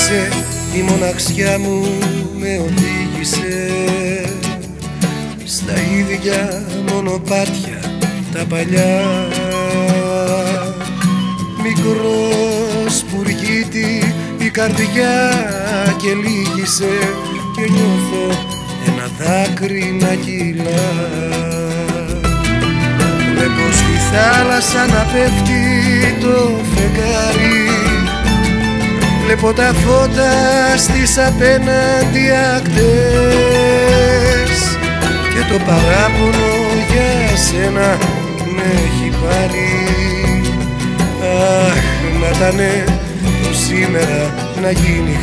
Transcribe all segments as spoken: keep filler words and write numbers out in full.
απόψε η μοναξιά μου με οδήγησε στα ίδια μονοπάτια τα παλιά. Μικρό σπουργίτη η καρδιά και λύγησε και νιώθω ένα δάκρυ να κυλά. Βλέπω στη θάλασσα να πέφτει το φεγγάρι, βλέπω τα φώτα στις απέναντι ακτές και το παράπονο για σένα με έχει πάρει. Αχ, να ήτανε το σήμερα να γίνει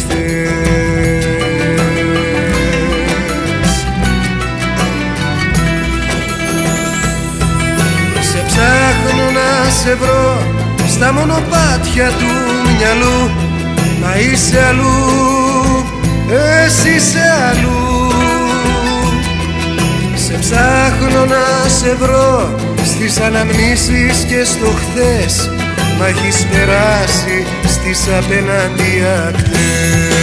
χθες. Σε ψάχνω να σε βρω στα μονοπάτια του μυαλού, μα είσαι αλλού, εσύ είσαι αλλού. Σε ψάχνω να σε βρω στις αναμνήσεις και στο χθες, μα έχεις περάσει στις απέναντι ακτές.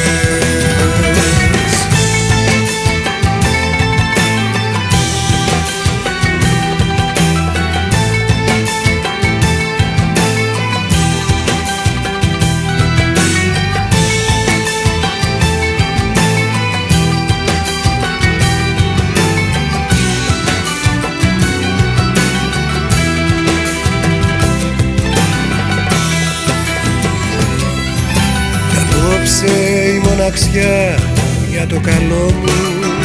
Η μοναξιά για το καλό μου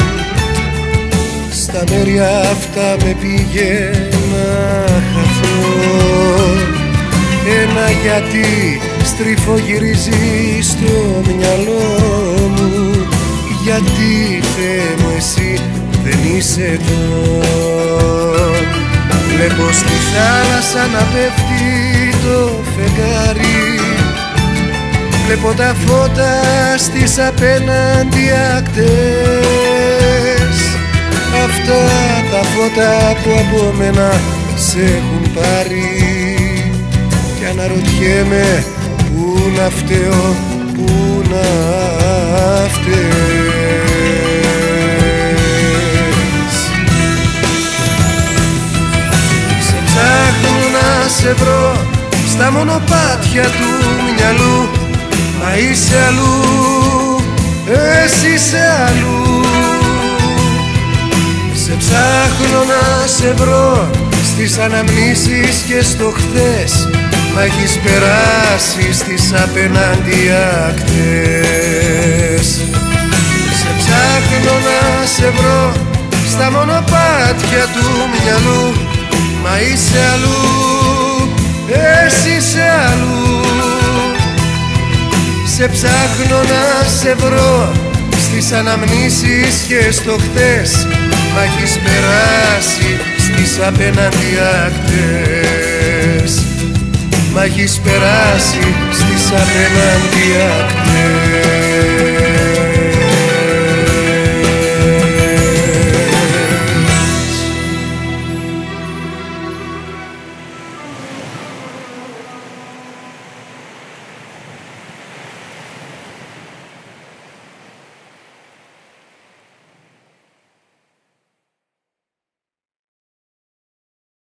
στα μέρη αυτά με πήγε να χαθώ. Ένα γιατί στριφογυρίζει στο μυαλό μου, γιατί Θεέ μου εσύ δεν είσαι εδώ. Βλέπω στη θάλασσα να πέφτει το φεγγάρι, βλέπω τα φώτα στις απέναντι ακτές. Αυτά τα φώτα που από μένα σε έχουν πάρει κι αναρωτιέμαι πού να φταίω, πού να φταίς. Σε ψάχνω να σε βρω στα μονοπάτια του μυαλού, μα είσαι αλλού, εσύ είσαι αλλού. Σε ψάχνω να σε βρω στις αναμνήσεις και στο χθες, μα έχεις περάσει στις απέναντι ακτές. Σε ψάχνω να σε βρω στα μονοπάτια του μυαλού, μα είσαι αλλού, εσύ είσαι αλλού. Σε ψάχνω να σε βρω στις αναμνήσεις και στο χθες, μα έχεις περάσει στις απέναντι ακτές. Μα έχεις περάσει στις απέναντι ακτές.